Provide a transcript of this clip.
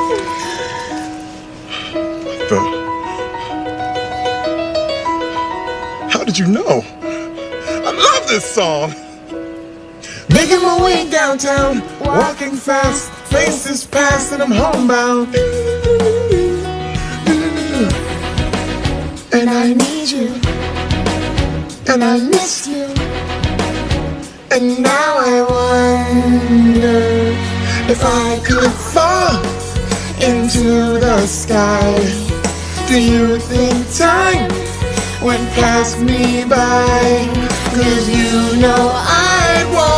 How did you know? I love this song. Making my way downtown, walking fast, faces past and I'm homebound. And I need you, and I miss you. And now I wonder if I could fall into the sky. Do you think time went past me by? 'Cause you know I'd want